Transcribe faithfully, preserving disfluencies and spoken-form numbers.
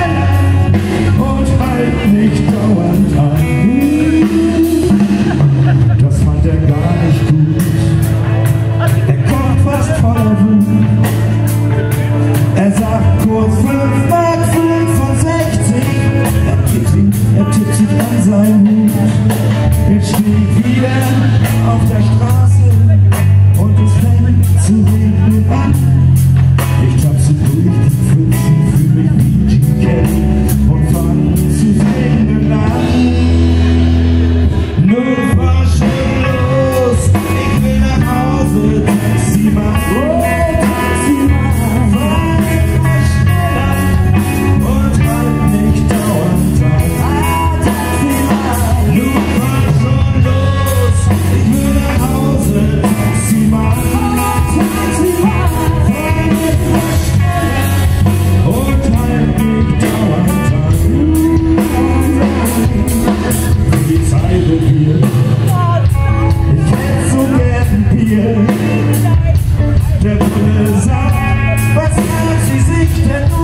schneller und halt nicht dauernd an. Das fand er gar nicht gut. Der Kopf fast voller Wut. Er sagt kurz fünf Mark fünfundsechzig. Er tippt, ihn, er tippt sich an seinen Hut. Jetzt stehe ich wieder auf der Straße und es fängt zu regnen an. Ich tapse durch die Pfützen, fühl mich wie Jim Kelly und fang zu singen an. Nun fahr schon los, ich will nach Hause, Taxi mach, oh, Taxi mach, fahr etwas schneller und halt nicht dauernd an. Taxi mach, nun fahr schon los, ich will nach Hause, Taxi mach, Taxi mach, fahr etwas schneller und halt nicht dauernd an. Polizeirevier, ich hätte so gern Bier. Der Bulle sagt, was hat sie sich denn nur